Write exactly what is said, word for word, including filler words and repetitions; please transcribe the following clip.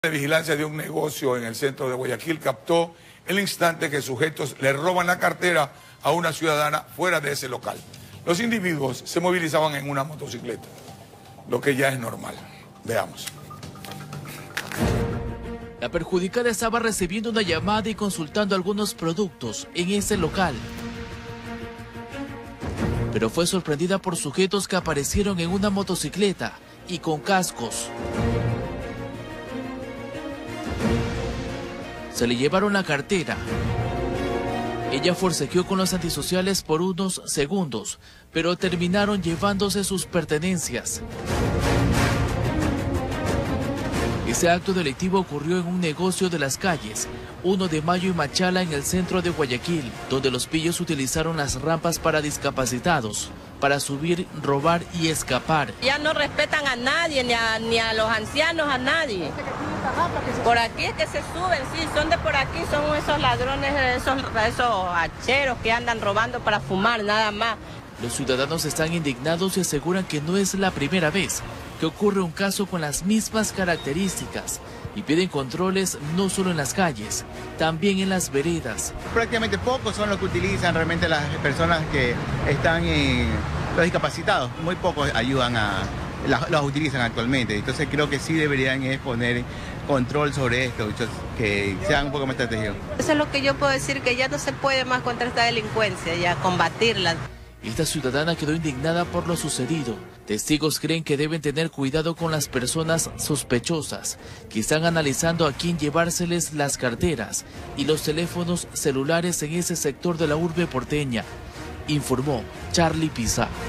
de vigilancia de un negocio en el centro de Guayaquil captó el instante que sujetos le roban la cartera a una ciudadana fuera de ese local. Los individuos se movilizaban en una motocicleta, lo que ya es normal. Veamos. La perjudicada estaba recibiendo una llamada y consultando algunos productos en ese local, pero fue sorprendida por sujetos que aparecieron en una motocicleta y con cascos. Se le llevaron la cartera. Ella forcejeó con los antisociales por unos segundos, pero terminaron llevándose sus pertenencias. Ese acto delictivo ocurrió en un negocio de las calles, uno de Mayo y Machala en el centro de Guayaquil, donde los pillos utilizaron las rampas para discapacitados, para subir, robar y escapar. Ya no respetan a nadie, ni a, ni a los ancianos, a nadie. Por aquí es que se suben, sí, son de por aquí, son esos ladrones, esos, esos hacheros que andan robando para fumar, nada más. Los ciudadanos están indignados y aseguran que no es la primera vez que ocurre un caso con las mismas características y piden controles no solo en las calles, también en las veredas. Prácticamente pocos son los que utilizan realmente las personas que están en los discapacitados, muy pocos ayudan a, los utilizan actualmente, entonces creo que sí deberían es poner control sobre esto, que sean un poco más estratégicos. Eso es lo que yo puedo decir, que ya no se puede más contra esta delincuencia, ya combatirla. Esta ciudadana quedó indignada por lo sucedido. Testigos creen que deben tener cuidado con las personas sospechosas, que están analizando a quién llevárseles las carteras y los teléfonos celulares en ese sector de la urbe porteña, informó Charlie Pizarro.